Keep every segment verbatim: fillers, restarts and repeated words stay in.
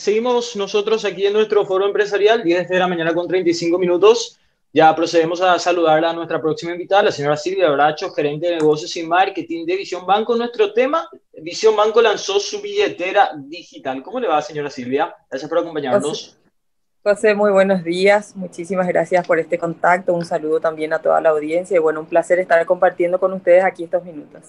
seguimos nosotros aquí en nuestro foro empresarial, diez de la mañana con treinta y cinco minutos. Ya procedemos a saludar a nuestra próxima invitada, la señora Silvia Bracho, gerente de negocios y marketing de Visión Banco. Nuestro tema, Visión Banco lanzó su billetera digital. ¿Cómo le va, señora Silvia? Gracias por José, acompañarnos. José, muy buenos días. Muchísimas gracias por este contacto. Un saludo también a toda la audiencia y bueno, un placer estar compartiendo con ustedes aquí estos minutos.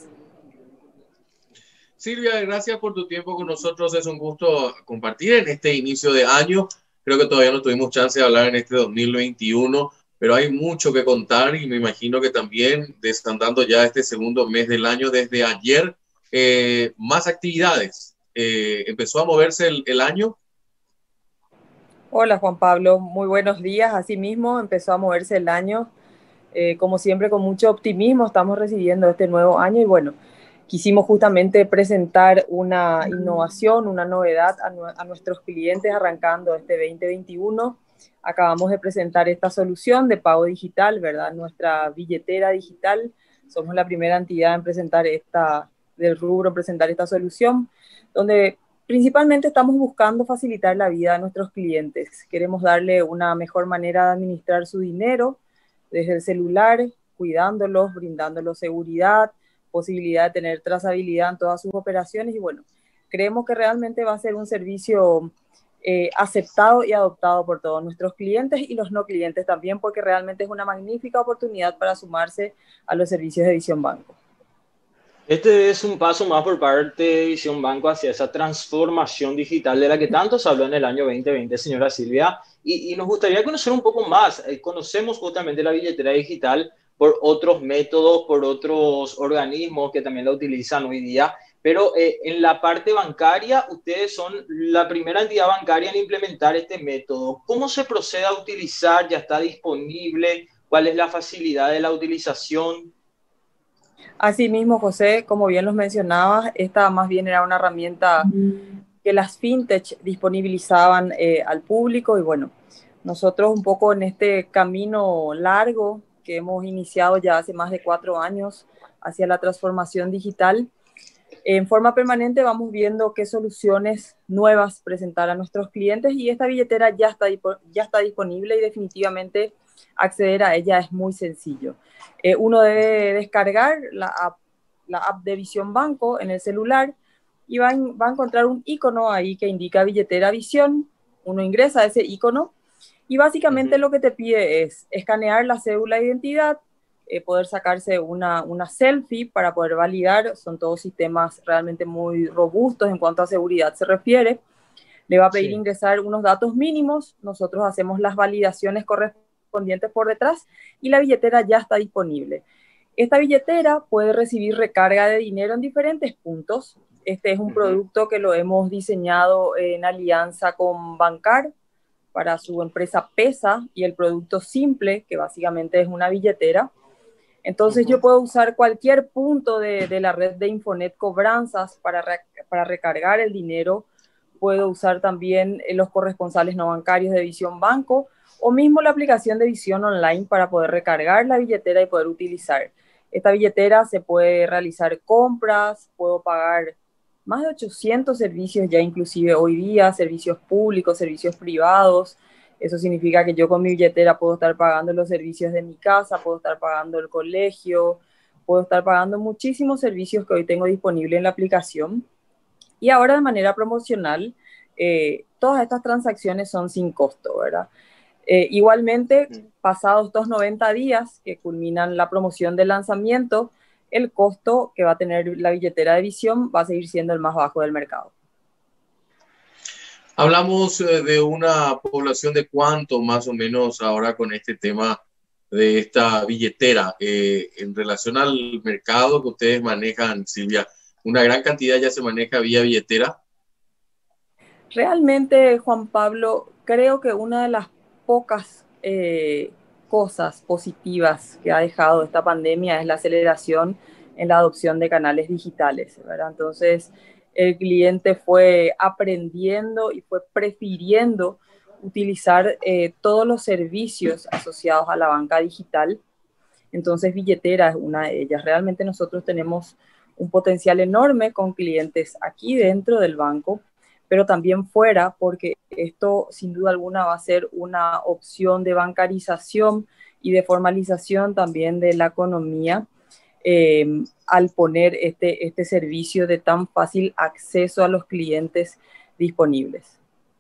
Silvia, gracias por tu tiempo con nosotros. Es un gusto compartir en este inicio de año. Creo que todavía no tuvimos chance de hablar en este dos mil veintiuno, pero hay mucho que contar y me imagino que también desandando ya este segundo mes del año desde ayer, eh, más actividades. Eh, empezó a moverse el, el año. Hola Juan Pablo, muy buenos días. Asimismo, empezó a moverse el año. Eh, como siempre, con mucho optimismo estamos recibiendo este nuevo año y bueno, quisimos justamente presentar una innovación, una novedad a, nu a nuestros clientes arrancando este veinte veintiuno. Acabamos de presentar esta solución de pago digital, ¿verdad? Nuestra billetera digital. Somos la primera entidad en presentar esta, del rubro, en presentar esta solución, donde principalmente estamos buscando facilitar la vida a nuestros clientes. Queremos darle una mejor manera de administrar su dinero desde el celular, cuidándolos, brindándolos seguridad, posibilidad de tener trazabilidad en todas sus operaciones y bueno, creemos que realmente va a ser un servicio eh, aceptado y adoptado por todos nuestros clientes y los no clientes también, porque realmente es una magnífica oportunidad para sumarse a los servicios de Visión Banco. Este es un paso más por parte de Visión Banco hacia esa transformación digital de la que tanto se habló en el año veinte veinte, señora Silvia. Y, y nos gustaría conocer un poco más. Eh, conocemos justamente la billetera digital por otros métodos, por otros organismos que también la utilizan hoy día. Pero eh, en la parte bancaria, ustedes son la primera entidad bancaria en implementar este método. ¿Cómo se procede a utilizar? ¿Ya está disponible? ¿Cuál es la facilidad de la utilización? Asimismo, José, como bien los mencionabas, esta más bien era una herramienta que las fintech disponibilizaban eh, al público y bueno, nosotros un poco en este camino largo que hemos iniciado ya hace más de cuatro años hacia la transformación digital, en forma permanente vamos viendo qué soluciones nuevas presentar a nuestros clientes y esta billetera ya está, ya está disponible y definitivamente acceder a ella es muy sencillo. Eh, uno debe descargar la app, la app de Visión Banco en el celular y va, va a encontrar un icono ahí que indica billetera Visión. Uno ingresa a ese icono y básicamente Uh-huh. lo que te pide es escanear la cédula de identidad, eh, poder sacarse una, una selfie para poder validar. Son todos sistemas realmente muy robustos en cuanto a seguridad se refiere. Le va a pedir Sí. ingresar unos datos mínimos, nosotros hacemos las validaciones correspondientes por detrás y la billetera ya está disponible. Esta billetera puede recibir recarga de dinero en diferentes puntos. Este es un Uh-huh. producto que lo hemos diseñado en alianza con Bancar para su empresa Pesa y el producto Simple, que básicamente es una billetera. Entonces Uh-huh. yo puedo usar cualquier punto de, de la red de Infonet Cobranzas para, re, para recargar el dinero. Puedo usar también los corresponsales no bancarios de Visión Banco o mismo la aplicación de Visión Online para poder recargar la billetera y poder utilizar. Esta billetera se puede realizar compras, puedo pagar más de ochocientos servicios ya inclusive hoy día, servicios públicos, servicios privados. Eso significa que yo con mi billetera puedo estar pagando los servicios de mi casa, puedo estar pagando el colegio, puedo estar pagando muchísimos servicios que hoy tengo disponible en la aplicación. Y ahora de manera promocional, eh, todas estas transacciones son sin costo, ¿verdad? Eh, igualmente, pasados estos noventa días que culminan la promoción del lanzamiento, el costo que va a tener la billetera de Visión va a seguir siendo el más bajo del mercado. Hablamos eh, de una población de cuánto más o menos ahora con este tema de esta billetera eh, en relación al mercado que ustedes manejan, Silvia. Una gran cantidad ya se maneja vía billetera. Realmente, Juan Pablo, creo que una de las pocas eh, cosas positivas que ha dejado esta pandemia es la aceleración en la adopción de canales digitales, ¿verdad? Entonces, el cliente fue aprendiendo y fue prefiriendo utilizar eh, todos los servicios asociados a la banca digital. Entonces, billetera es una de ellas. Realmente nosotros tenemos un potencial enorme con clientes aquí dentro del banco, pero también fuera, porque esto sin duda alguna va a ser una opción de bancarización y de formalización también de la economía, eh, al poner este, este servicio de tan fácil acceso a los clientes disponibles.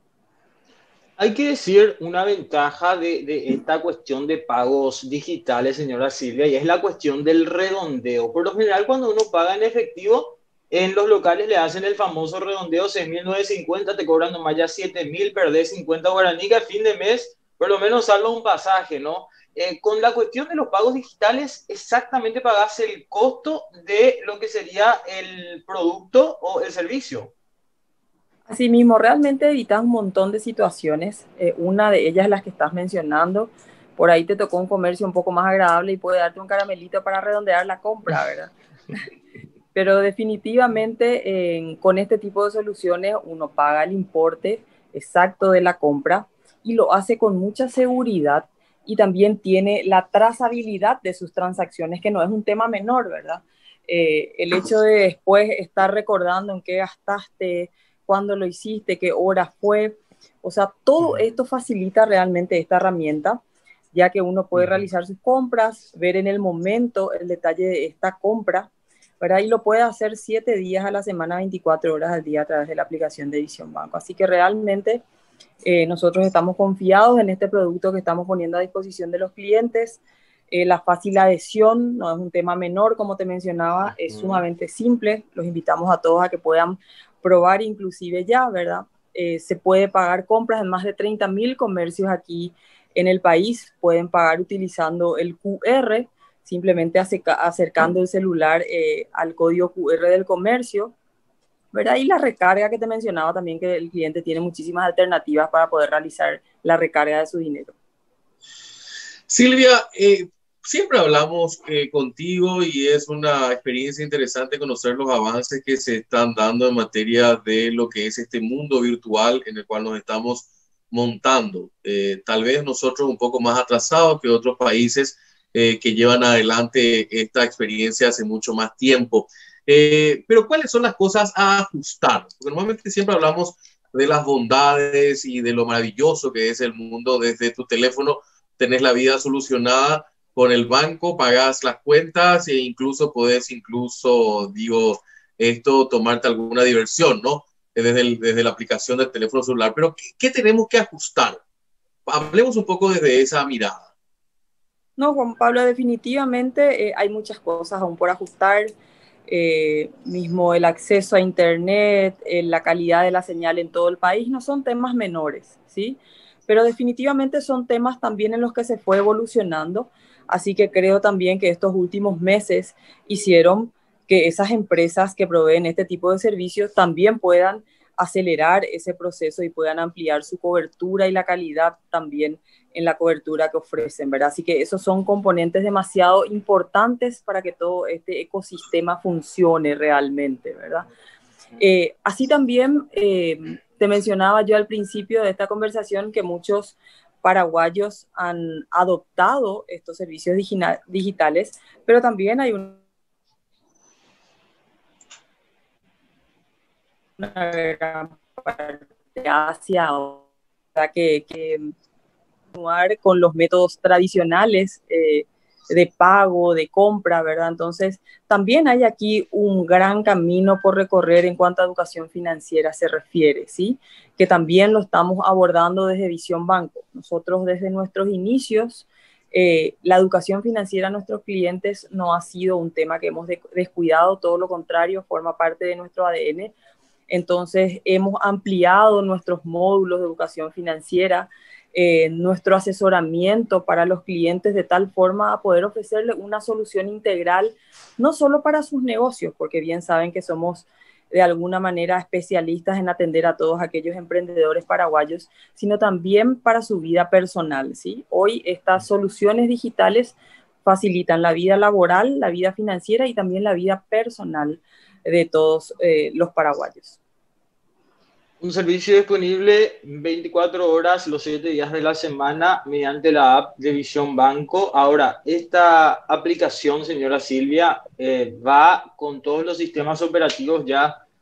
Hay que decir una ventaja de, de esta cuestión de pagos digitales, señora Silvia, y es la cuestión del redondeo. Por lo general, cuando uno paga en efectivo, en los locales le hacen el famoso redondeo seis mil novecientos cincuenta, te cobran nomás ya siete mil, perdés cincuenta guaraní, que a fin de mes por lo menos salva un pasaje, ¿no? Eh, con la cuestión de los pagos digitales, exactamente pagás el costo de lo que sería el producto o el servicio. Asimismo, realmente evitas un montón de situaciones. Eh, una de ellas es la que estás mencionando. Por ahí te tocó un comercio un poco más agradable y puede darte un caramelito para redondear la compra, ¿verdad? Pero definitivamente eh, con este tipo de soluciones uno paga el importe exacto de la compra y lo hace con mucha seguridad, y también tiene la trazabilidad de sus transacciones, que no es un tema menor, ¿verdad? Eh, el hecho de después estar recordando en qué gastaste, cuándo lo hiciste, qué hora fue, o sea, todo esto facilita realmente esta herramienta, ya que uno puede realizar sus compras, ver en el momento el detalle de esta compra, ¿verdad? Y lo puede hacer siete días a la semana, veinticuatro horas al día a través de la aplicación de Visión Banco. Así que realmente eh, nosotros estamos confiados en este producto que estamos poniendo a disposición de los clientes. Eh, la fácil adhesión no es un tema menor, como te mencionaba, es sumamente simple. Los invitamos a todos a que puedan probar inclusive ya, ¿verdad? Eh, se puede pagar compras en más de treinta mil comercios aquí en el país. Pueden pagar utilizando el Q R, simplemente acercando el celular eh, al código Q R del comercio, ¿verdad? Y la recarga que te mencionaba también, que el cliente tiene muchísimas alternativas para poder realizar la recarga de su dinero. Silvia, eh, siempre hablamos eh, contigo y es una experiencia interesante conocer los avances que se están dando en materia de lo que es este mundo virtual en el cual nos estamos montando. Eh, tal vez nosotros un poco más atrasados que otros países eh, que llevan adelante esta experiencia hace mucho más tiempo. Eh, pero ¿cuáles son las cosas a ajustar? Porque normalmente siempre hablamos de las bondades y de lo maravilloso que es el mundo. Desde tu teléfono tenés la vida solucionada con el banco, pagás las cuentas e incluso podés, incluso, digo, esto, tomarte alguna diversión, ¿no? Desde, el, desde la aplicación del teléfono celular. Pero ¿qué, qué tenemos que ajustar? Hablemos un poco desde esa mirada. No, Juan Pablo, definitivamente eh, hay muchas cosas aún por ajustar. Eh, mismo el acceso a internet, eh, la calidad de la señal en todo el país, no son temas menores, ¿sí? Pero definitivamente son temas también en los que se fue evolucionando, así que creo también que estos últimos meses hicieron que esas empresas que proveen este tipo de servicios también puedan acelerar ese proceso y puedan ampliar su cobertura y la calidad también en la cobertura que ofrecen, ¿verdad? Así que esos son componentes demasiado importantes para que todo este ecosistema funcione realmente, ¿verdad? Eh, así también eh, te mencionaba yo al principio de esta conversación que muchos paraguayos han adoptado estos servicios digitales, pero también hay un una gran parte hacia que, que continuar con los métodos tradicionales eh, de pago, de compra, ¿verdad? Entonces, también hay aquí un gran camino por recorrer en cuanto a educación financiera se refiere, ¿sí? Que también lo estamos abordando desde Visión Banco. Nosotros desde nuestros inicios, eh, la educación financiera a nuestros clientes no ha sido un tema que hemos descuidado, todo lo contrario, forma parte de nuestro A D N. Entonces, hemos ampliado nuestros módulos de educación financiera, eh, nuestro asesoramiento para los clientes de tal forma a poder ofrecerles una solución integral, no solo para sus negocios, porque bien saben que somos de alguna manera especialistas en atender a todos aquellos emprendedores paraguayos, sino también para su vida personal, ¿sí? Hoy estas soluciones digitales facilitan la vida laboral, la vida financiera y también la vida personal de todos eh, los paraguayos. Un servicio disponible veinticuatro horas, los siete días de la semana, mediante la app de Visión Banco. Ahora, esta aplicación, señora Silvia, eh, va con todos los sistemas operativos ya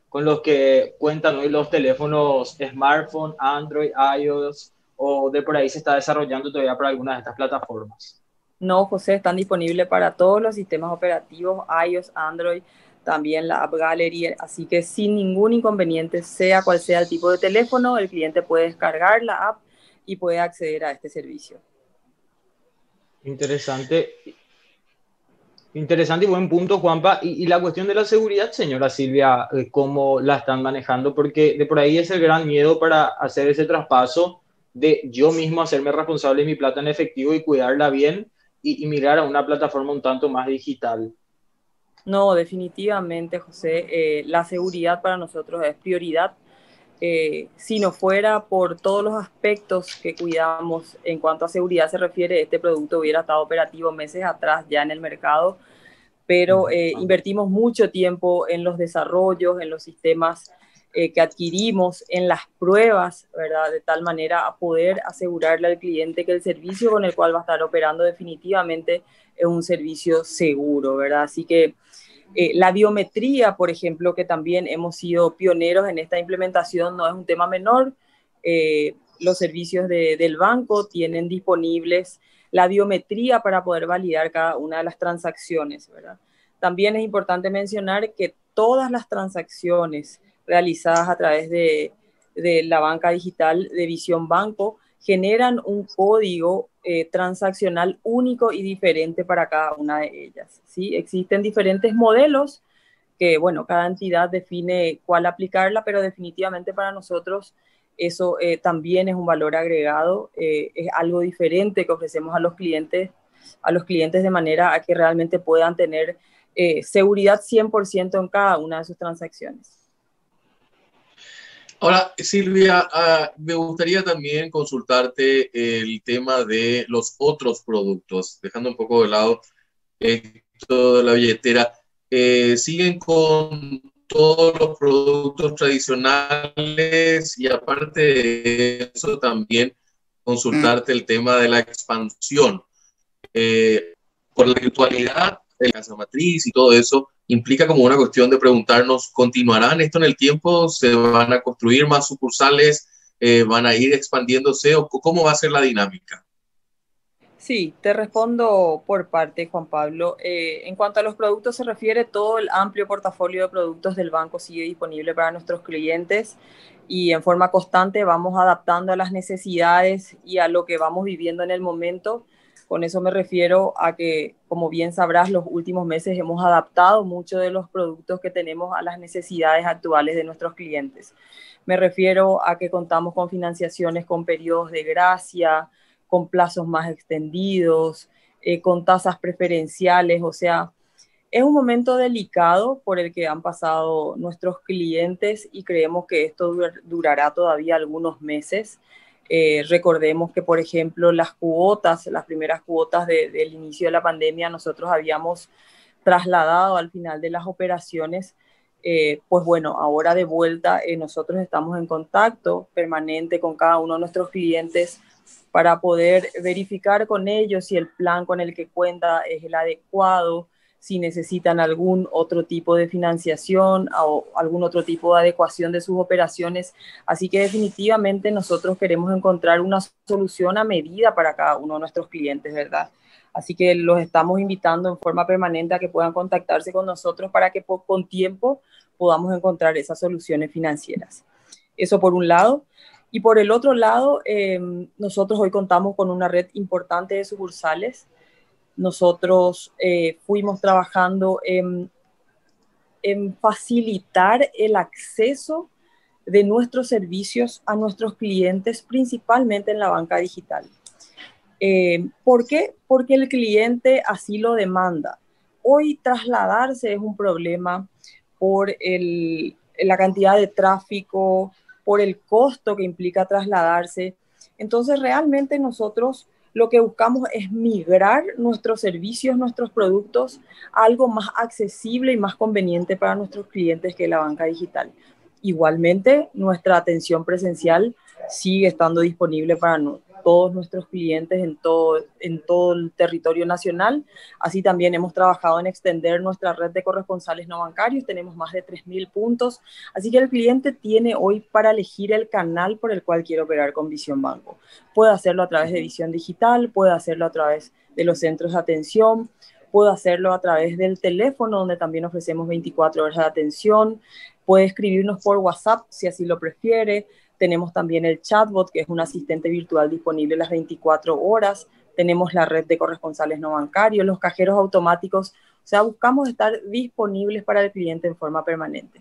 con los que cuentan hoy los teléfonos smartphone, Android, iOS, o de por ahí se está desarrollando todavía para algunas de estas plataformas? No, José, están disponibles para todos los sistemas operativos, iOS, Android, también la App Gallery, así que sin ningún inconveniente, sea cual sea el tipo de teléfono, el cliente puede descargar la app y puede acceder a este servicio. Interesante. Interesante y buen punto, Juanpa. Y, y la cuestión de la seguridad, señora Silvia, eh, ¿cómo la están manejando? Porque de por ahí es el gran miedo para hacer ese traspaso de yo mismo hacerme responsable de mi plata en efectivo y cuidarla bien y, y mirar a una plataforma un tanto más digital. No, definitivamente, José, eh, la seguridad para nosotros es prioridad. Eh, si no fuera por todos los aspectos que cuidamos en cuanto a seguridad se refiere, este producto hubiera estado operativo meses atrás ya en el mercado, pero eh, invertimos mucho tiempo en los desarrollos, en los sistemas eh, que adquirimos, en las pruebas, ¿verdad? De tal manera a poder asegurarle al cliente que el servicio con el cual va a estar operando definitivamente es un servicio seguro, ¿verdad? Así que Eh, la biometría, por ejemplo, que también hemos sido pioneros en esta implementación, no es un tema menor. Eh, los servicios de, del banco tienen disponibles la biometría para poder validar cada una de las transacciones, ¿verdad? También es importante mencionar que todas las transacciones realizadas a través de, de la banca digital de Visión Banco generan un código eh, transaccional único y diferente para cada una de ellas, ¿sí? Existen diferentes modelos que, bueno, cada entidad define cuál aplicarla, pero definitivamente para nosotros eso eh, también es un valor agregado, eh, es algo diferente que ofrecemos a los clientes, a los clientes de manera a que realmente puedan tener eh, seguridad cien por ciento en cada una de sus transacciones. Ahora, Silvia, uh, me gustaría también consultarte el tema de los otros productos, dejando un poco de lado esto de la billetera. Eh, ¿Siguen con todos los productos tradicionales? Y aparte de eso, también consultarte el tema de la expansión. Eh, por la virtualidad de la casa matriz y todo eso, implica como una cuestión de preguntarnos, ¿continuarán esto en el tiempo? ¿Se van a construir más sucursales? Eh, ¿Van a ir expandiéndose? ¿O cómo va a ser la dinámica? Sí, te respondo por parte, Juan Pablo. Eh, en cuanto a los productos se refiere, todo el amplio portafolio de productos del banco sigue disponible para nuestros clientes y en forma constante vamos adaptando a las necesidades y a lo que vamos viviendo en el momento. Con eso me refiero a que, como bien sabrás, los últimos meses hemos adaptado muchos de los productos que tenemos a las necesidades actuales de nuestros clientes. Me refiero a que contamos con financiaciones con periodos de gracia, con plazos más extendidos, eh, con tasas preferenciales, o sea, es un momento delicado por el que han pasado nuestros clientes y creemos que esto dur- durará todavía algunos meses. Eh, recordemos que, por ejemplo, las cuotas, las primeras cuotas de, del inicio de la pandemia, nosotros habíamos trasladado al final de las operaciones. Eh, pues bueno, ahora de vuelta eh, nosotros estamos en contacto permanente con cada uno de nuestros clientes para poder verificar con ellos si el plan con el que cuenta es el adecuado, si necesitan algún otro tipo de financiación o algún otro tipo de adecuación de sus operaciones. Así que definitivamente nosotros queremos encontrar una solución a medida para cada uno de nuestros clientes, ¿verdad? Así que los estamos invitando en forma permanente a que puedan contactarse con nosotros para que con tiempo podamos encontrar esas soluciones financieras. Eso por un lado. Y por el otro lado, eh, nosotros hoy contamos con una red importante de sucursales. Nosotros eh, fuimos trabajando en, en facilitar el acceso de nuestros servicios a nuestros clientes, principalmente en la banca digital. Eh, ¿Por qué? Porque el cliente así lo demanda. Hoy trasladarse es un problema por el, la cantidad de tráfico, por el costo que implica trasladarse. Entonces, realmente nosotros lo que buscamos es migrar nuestros servicios, nuestros productos a algo más accesible y más conveniente para nuestros clientes que la banca digital. Igualmente, nuestra atención presencial sigue estando disponible para no, todos nuestros clientes en todo, en todo el territorio nacional. Así también hemos trabajado en extender nuestra red de corresponsales no bancarios, tenemos más de tres mil puntos, así que el cliente tiene hoy para elegir el canal por el cual quiere operar con Visión Banco. Puede hacerlo a través de Visión Digital, puede hacerlo a través de los centros de atención, puede hacerlo a través del teléfono, donde también ofrecemos veinticuatro horas de atención, puede escribirnos por WhatsApp si así lo prefiere. Tenemos también el chatbot, que es un asistente virtual disponible las veinticuatro horas. Tenemos la red de corresponsales no bancarios, los cajeros automáticos. O sea, buscamos estar disponibles para el cliente en forma permanente.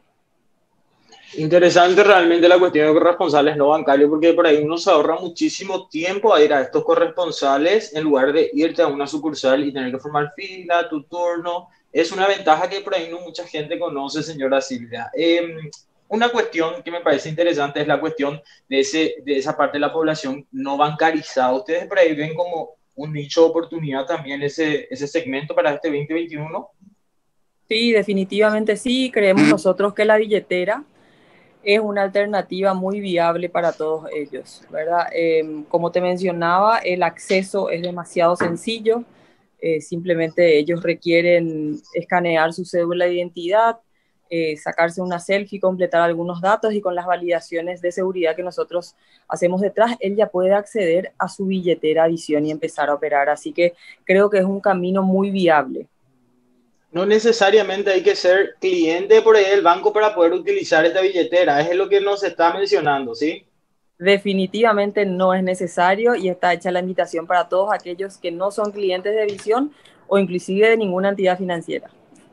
Interesante realmente la cuestión de corresponsales no bancarios, porque por ahí uno se ahorra muchísimo tiempo a ir a estos corresponsales en lugar de irte a una sucursal y tener que formar fila, tu turno. Es una ventaja que por ahí no mucha gente conoce, señora Silvia. Eh, Una cuestión que me parece interesante es la cuestión de, ese, de esa parte de la población no bancarizada. ¿Ustedes por ahí ven como un nicho de oportunidad también ese, ese segmento para este veinte veintiuno? Sí, definitivamente sí. Creemos nosotros que la billetera es una alternativa muy viable para todos ellos, ¿verdad? Eh, como te mencionaba, el acceso es demasiado sencillo. Eh, simplemente ellos requieren escanear su cédula de identidad, eh, sacarse una selfie, completar algunos datos y con las validaciones de seguridad que nosotros hacemos detrás, él ya puede acceder a su billetera Visión y empezar a operar. Así que creo que es un camino muy viable. No necesariamente hay que ser cliente por ahí del banco para poder utilizar esta billetera. Es lo que nos está mencionando, ¿sí? Definitivamente no es necesario y está hecha la invitación para todos aquellos que no son clientes de Visión o inclusive de ninguna entidad financiera.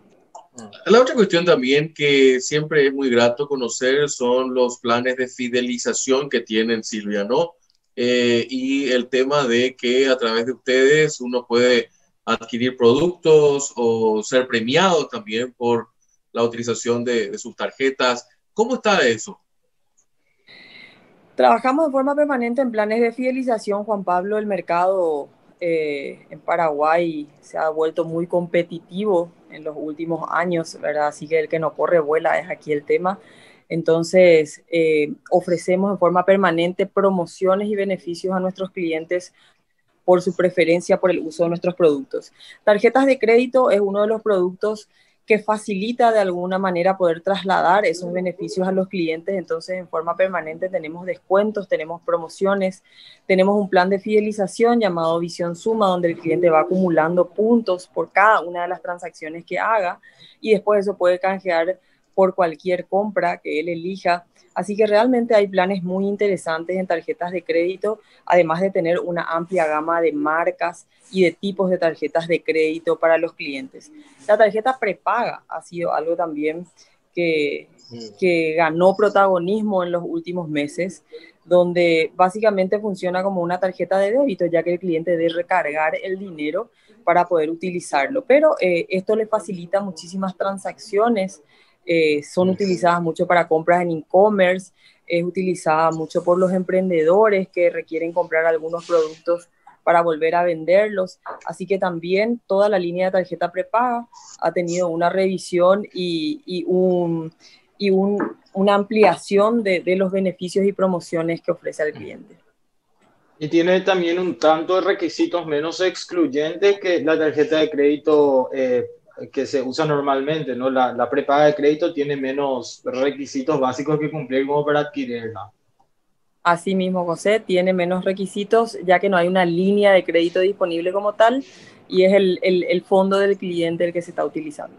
La otra cuestión también que siempre es muy grato conocer son los planes de fidelización que tienen, Silvia, ¿no? Eh, y el tema de que a través de ustedes uno puede adquirir productos o ser premiado también por la utilización de, de sus tarjetas. ¿Cómo está eso? Trabajamos de forma permanente en planes de fidelización, Juan Pablo. El mercado eh, en Paraguay se ha vuelto muy competitivo en los últimos años, ¿verdad? Así que el que no corre vuela es aquí el tema. Entonces, eh, ofrecemos de forma permanente promociones y beneficios a nuestros clientes por su preferencia por el uso de nuestros productos. Tarjetas de crédito es uno de los productos que facilita de alguna manera poder trasladar esos beneficios a los clientes. Entonces, en forma permanente tenemos descuentos, tenemos promociones, tenemos un plan de fidelización llamado Visión Suma, donde el cliente va acumulando puntos por cada una de las transacciones que haga y después eso puede canjear por cualquier compra que él elija. Así que realmente hay planes muy interesantes en tarjetas de crédito, además de tener una amplia gama de marcas y de tipos de tarjetas de crédito para los clientes. La tarjeta prepaga ha sido algo también que, que ganó protagonismo en los últimos meses, donde básicamente funciona como una tarjeta de débito, ya que el cliente debe recargar el dinero para poder utilizarlo. Pero eh, esto le facilita muchísimas transacciones. Eh, son utilizadas mucho para compras en e-commerce, es utilizada mucho por los emprendedores que requieren comprar algunos productos para volver a venderlos. Así que también toda la línea de tarjeta prepaga ha tenido una revisión y, y, un, y un, una ampliación de, de los beneficios y promociones que ofrece al cliente. Y tiene también un tanto de requisitos menos excluyentes que la tarjeta de crédito eh, que se usa normalmente, ¿no? La, la prepaga de crédito tiene menos requisitos básicos que cumplir como para adquirirla. Asimismo, José, tiene menos requisitos ya que no hay una línea de crédito disponible como tal y es el, el, el fondo del cliente el que se está utilizando.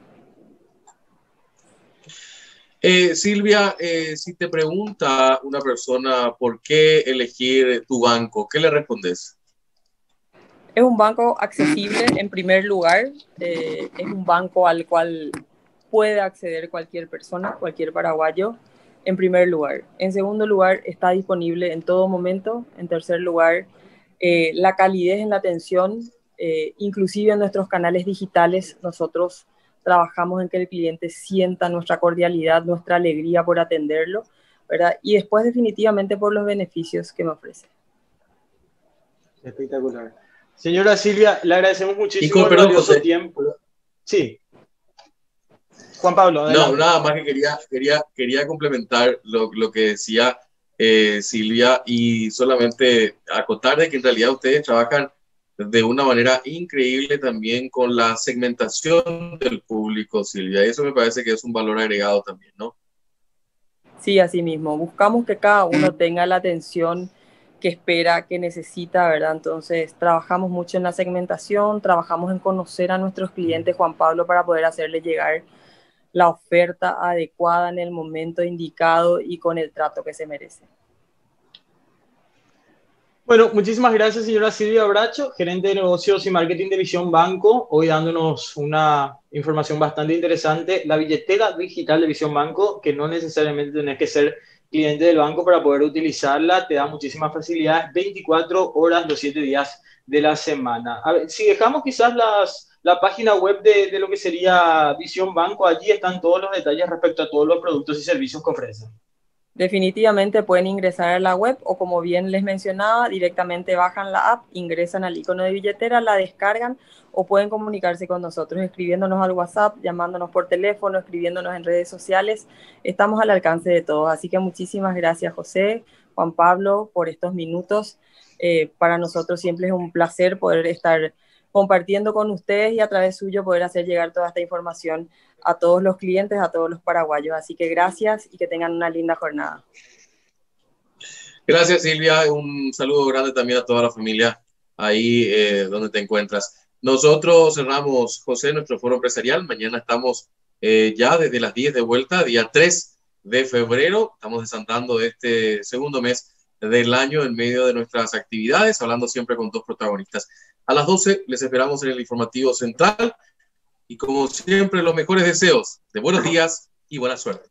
Eh, Silvia, eh, si te pregunta una persona por qué elegir tu banco, ¿qué le respondes? Es un banco accesible en primer lugar, eh, es un banco al cual puede acceder cualquier persona, cualquier paraguayo, en primer lugar. En segundo lugar, está disponible en todo momento. En tercer lugar, eh, la calidez en la atención, eh, inclusive en nuestros canales digitales, nosotros trabajamos en que el cliente sienta nuestra cordialidad, nuestra alegría por atenderlo, ¿verdad? Y después definitivamente por los beneficios que me ofrece. Espectacular. Señora Silvia, le agradecemos muchísimo Nico, el perdón, valioso José. tiempo. Sí. Juan Pablo, adelante. No, nada más que quería, quería, quería complementar lo, lo que decía eh, Silvia, y solamente acotar de que en realidad ustedes trabajan de una manera increíble también con la segmentación del público, Silvia. Eso me parece que es un valor agregado también, ¿no? Sí, así mismo. Buscamos que cada uno tenga la atención que espera, que necesita, ¿verdad? Entonces, trabajamos mucho en la segmentación, trabajamos en conocer a nuestros clientes, Juan Pablo, para poder hacerle llegar la oferta adecuada en el momento indicado y con el trato que se merece. Bueno, muchísimas gracias, señora Silvia Bracho, gerente de negocios y marketing de Visión Banco, hoy dándonos una información bastante interesante, la billetera digital de Visión Banco, que no necesariamente tenés que ser cliente del banco para poder utilizarla, te da muchísimas facilidades, veinticuatro horas, los siete días de la semana. A ver, si dejamos quizás las, la página web de, de lo que sería Visión Banco, allí están todos los detalles respecto a todos los productos y servicios que ofrecen. Definitivamente pueden ingresar a la web o, como bien les mencionaba, directamente bajan la app, ingresan al icono de billetera, la descargan o pueden comunicarse con nosotros escribiéndonos al WhatsApp, llamándonos por teléfono, escribiéndonos en redes sociales. Estamos al alcance de todos. Así que muchísimas gracias, José, Juan Pablo, por estos minutos. Eh, para nosotros siempre es un placer poder estar compartiendo con ustedes y a través suyo poder hacer llegar toda esta información a todos los clientes, a todos los paraguayos. Así que gracias y que tengan una linda jornada. Gracias, Silvia. Un saludo grande también a toda la familia ahí eh, donde te encuentras. Nosotros cerramos, José, nuestro foro empresarial. Mañana estamos eh, ya desde las diez de vuelta, día tres de febrero. Estamos desandando este segundo mes del año en medio de nuestras actividades, hablando siempre con dos protagonistas. A las doce les esperamos en el informativo central y, como siempre, los mejores deseos de buenos días y buena suerte.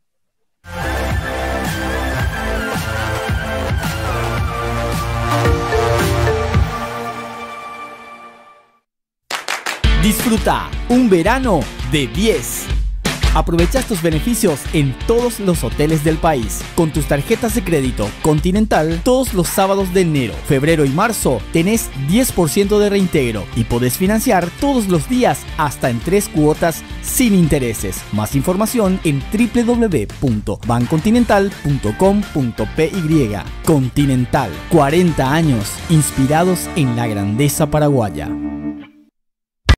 Disfruta un verano de diez. Aprovecha estos beneficios en todos los hoteles del país. Con tus tarjetas de crédito Continental, todos los sábados de enero, febrero y marzo tenés diez por ciento de reintegro y podés financiar todos los días hasta en tres cuotas sin intereses. Más información en doble u doble u doble u punto bancontinental punto com punto p y. Continental, cuarenta años inspirados en la grandeza paraguaya.